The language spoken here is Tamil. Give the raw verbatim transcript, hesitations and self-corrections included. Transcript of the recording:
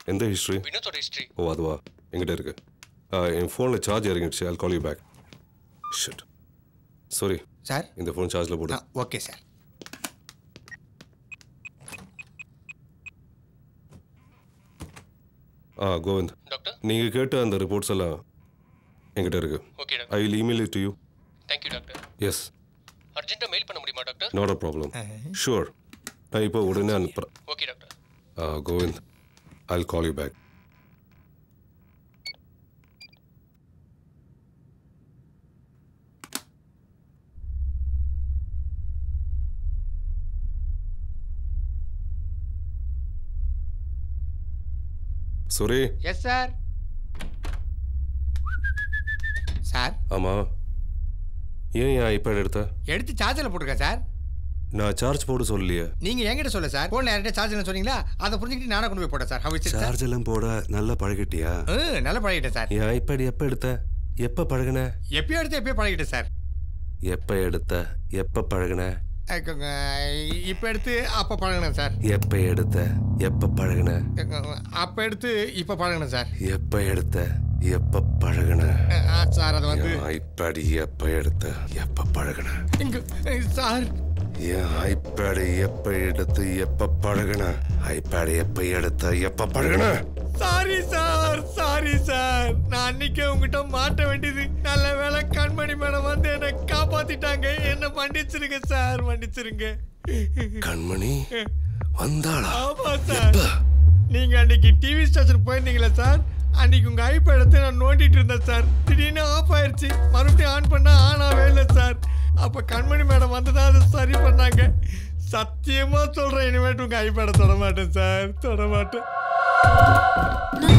எந்த ஹிஸ்ட்ரி? வினோத்தோட ஹிஸ்ட்ரி. ஓ அதுவா, எங்கிட்ட இருக்கு. என் ஃபோனில் சார்ஜ் இறங்கிடுச்சு. I'll call you back. Shit. Sorry. Sir இந்த ஃபோன் சார்ஜில் போடு. Okay sir. ஆ கோவிந்த், டாக்டர் நீங்கள் கேட்ட அந்த ரிப்போர்ட்ஸ் எல்லாம் எங்கிட்ட இருக்கு. Okay doctor. I will email it to you. Thank you doctor. Yes. அர்ஜென்ட்டாக மெயில் பண்ண முடியுமா doctor? Not a problem. Sure, நான் இப்போ உடனே அனுப்புகிறேன். Okay doctor. ஆ Govind, I'll call you back. Sure. Yes sir. Sir ஆமாம், ஏன் என் ஐபேட் எடுத்த? எடுத்து சார்ஜில் போட்டிருக்கேன் சார். நான் சார்ஜ் போட சொல்லலையே. நீங்கள் என்கிட்ட சொல்ல சார். ஃபோனில் யார்கிட்ட சார்ஜ் சொன்னீங்களா, அதை புரிஞ்சுக்கிட்டு நானே கொண்டு போய் போட்டேன் sir. How is it sir? Charge எல்லாம் போட நல்லா பழகிட்டியா? ம் நல்லா பழகிட்டேன் சார். என் ஐபேட் எப்போ எடுத்த? எப்போ பழகின? எப்பயோ எடுத்து எப்பயோ பழகிட்டேன் சார். எப்போ எடுத்த? எப்போ பழகின? இப்போ எடுத்து அப்போ பழகினேன் சார். எப்போ எடுத்த? எப்போ பழகின? அப்போ எடுத்து இப்போ பழகினேன் சார். எப்போ எடுத்த? எப்போ பழகின? சார் அது வந்து ஐபேட் எப்போ எடுத்த? எப்போ பழகின? சார் என் ஐபேட் எப்போ எடுத்து எப்போ பழகின? ஐபேட் எப்போ எடுத்த எப்போ பழகின? Sorry sir, sorry sir. நான் அன்னைக்கே உங்ககிட்ட மாட்ட வேண்டியது. நல்ல வேலை கண்மணி மேடம் வந்து என்னை காப்பாத்திட்டாங்க. என்ன மன்னிச்சிருங்க சார், மன்னிச்சிருங்க. கண்மணி வந்தாளா? ஆமா சார். நீங்க அன்னைக்கு டிவி ஸ்டேஷன் போயிருந்தீங்களா சார்? அன்னைக்கு உங்க ஐபேட் எடுத்து நான் நோண்டிட்டு இருந்தேன் சார். திடீர்னு ஆஃப் ஆயிடுச்சு. மறுபடியும் ஆன் பண்ணா ஆன் ஆகவே இல்லை சார். அப்ப கண்மணி மேடம் வந்து தான் அதை சரி பண்ணாங்க. சத்தியமா சொல்றேன், இனிமேட்டு உங்க ஐபேடை தொட மாட்டேன் சார், தொட மாட்டேன்.